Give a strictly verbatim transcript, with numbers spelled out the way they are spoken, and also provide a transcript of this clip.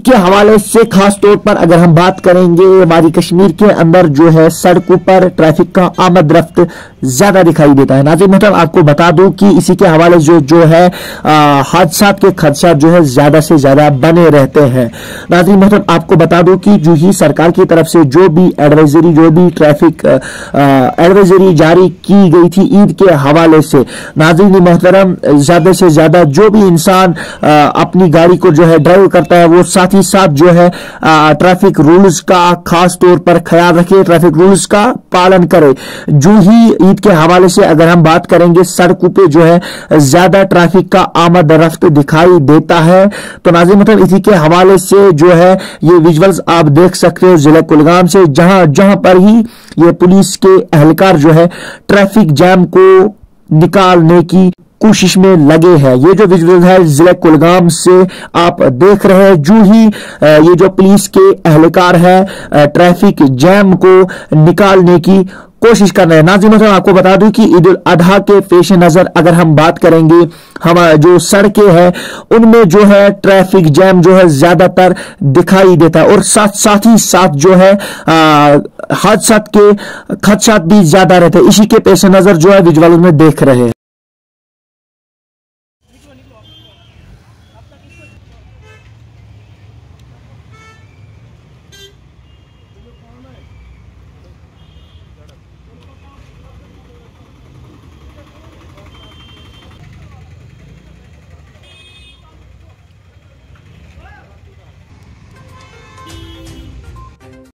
के हवाले से खास तौर पर अगर हम बात करेंगे, हमारी कश्मीर के अंदर जो है सड़कों पर ट्रैफिक का आमद रफ्त ज्यादा दिखाई देता है। नाज़रीन मोहतरम, आपको बता दूं कि इसी के हवाले जो जो है हादसा के खदशात जो है ज्यादा से ज्यादा बने रहते हैं। नाज़रीन मोहतरम, आपको बता दूं कि जो ही सरकार की तरफ से जो भी एडवाइजरी जो भी ट्रैफिक एडवाइजरी जारी की गई थी ईद के हवाले से, नाज़रीन मोहतरम, ज्यादा से ज्यादा जो भी इंसान अपनी गाड़ी को जो है ड्राइव करता है वो साथ ही साथ जो है ट्रैफिक रूल्स का खास तौर पर ख्याल रखे, ट्रैफिक रूल्स का पालन करे। जो ही ईद के हवाले से अगर हम बात करेंगे, सड़कों पे जो है ज्यादा ट्रैफिक का आमद रफ्त दिखाई देता है। तो नाज़रीन मतलब इसी के हवाले से जो है ये विजुअल्स आप देख सकते हो जिला कुलगाम से, जहां जहां पर ही ये पुलिस के एहलकार जो है ट्रैफिक जैम को निकालने की कोशिश में लगे हैं। ये जो विजुअल है जिला कुलगाम से आप देख रहे हैं, जो ही ये जो पुलिस के एहलकार है ट्रैफिक जैम को निकालने की कोशिश कर रहे हैं। नाज़रीन मतलब आपको बता दूं कि ईद उल अजहा के पेश नजर अगर हम बात करेंगे, हम जो सड़कें हैं उनमें जो है ट्रैफिक जैम जो है ज्यादातर दिखाई देता है और साथ साथ ही साथ जो है हादसा के खदशात भी ज्यादा रहते हैं। इसी के पेश नजर जो है विजुअल में देख रहे हैं।